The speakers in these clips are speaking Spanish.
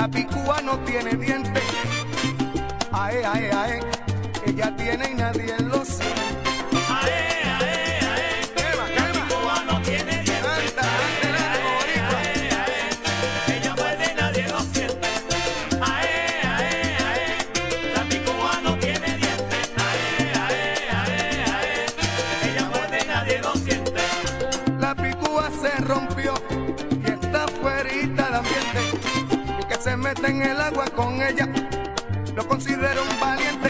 La picúa no tiene dientes. Ae, ae, ae. Ella tiene y nadie lo siente. Ae, ae, ae. La picúa no tiene dientes. Ae, ae, ae. Ella muerde y nadie lo siente. Ae, ae, ae. La picúa no tiene dientes. Ae, ae, ae, ae. Ella muerde y nadie lo siente. La picúa se rompió y está fuerita de ambiente. Y que se mete en el agua con ella lo considero un valiente.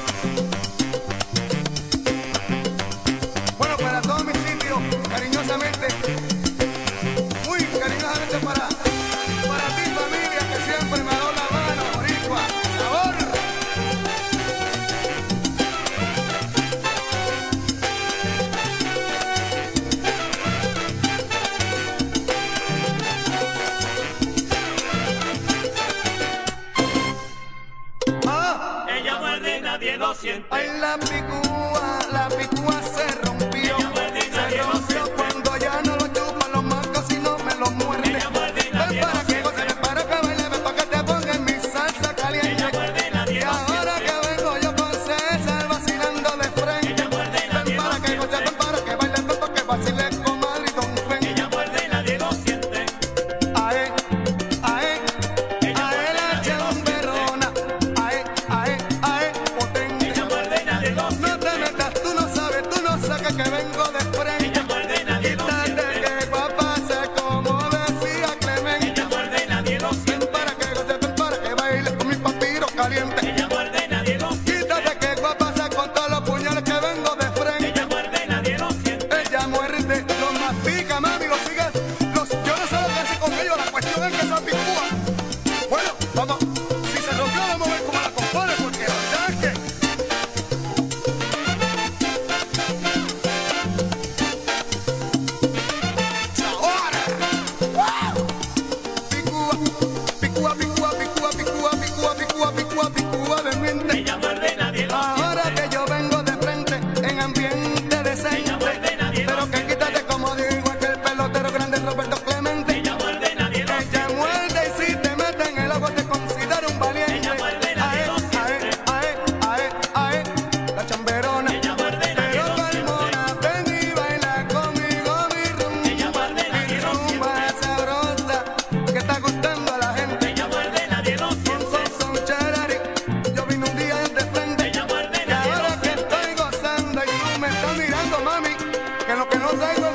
Bueno, para todo mi sitio, cariñosamente, muy cariñosamente para ti, familia, que siempre me ha dado la mano, boricua, sabor. Ella muerde y nadie lo siente. Ay, la picúa se rompió. Ella muerde y nadie Se lo rompió siente. cuando ya no lo chupa los marcos, sino me lo muerde. Ella muerde y nadie Ven para lo que siente. goce, ven para que baile, ven para que te ponga en mi salsa caliente. Ella muerde y nadie Y lo ahora siente. que vengo yo con César vacilando de frente. Ella muerde y nadie Ven para lo que goce, siente. ven para que baile, ven para que vacile con Mal y Don Fen. Ella muerde y nadie lo siente. Ae, ae, ae la chamberona. Ae, ae, ae, potente. Ella muerde y nadie lo No siente. te metas, tú no sabes, tú no sabes que vengo de frente. Ella muerde y nadie lo Quítate siente. que guapa se como decía Clemente. Ella muerde y nadie lo Ven siente. para que goce, ven para que baile con mi papiro caliente. Ella muerde y nadie lo siente. Quítate que guapa se con todos los puñales que vengo de frente. Ella muerde y nadie lo siente. Ella muerde, los mastica, mami, los sigue. Yo no sé lo que hace con ellos, la cuestión es que se picúa. Bueno, vamos, si se rompió, vamos a ver cómo la compone, porque la verdad es que ahora, ¡wow! Picúa, picúa, picúa, picúa, picúa, picúa, picúa, picúa, picúa de mente. Ella muerde y nadie lo Ahora siente. que yo vengo de frente en ambiente decente, Ella muerde y nadie lo pero que quítate como digo aquel pelotero grande Roberto Clemente. Ella muerde y nadie lo Ella siente. muerde y si te mete en el agua te considero un valiente. Ella muerde y nadie lo siente. Ae, ae, ae, la chamberona. Ella muerde y nadie Pero lo calmona, ven y baila conmigo mi rumba. Ella muerde y nadie Mi lo rumba sabrosa que está gustando a la gente. Ella muerde y nadie lo siente. Son charari, yo vine un día de frente. Ella muerde y Y nadie lo ahora que siente. estoy gozando y tú me estás mirando, mami, que lo que no traigo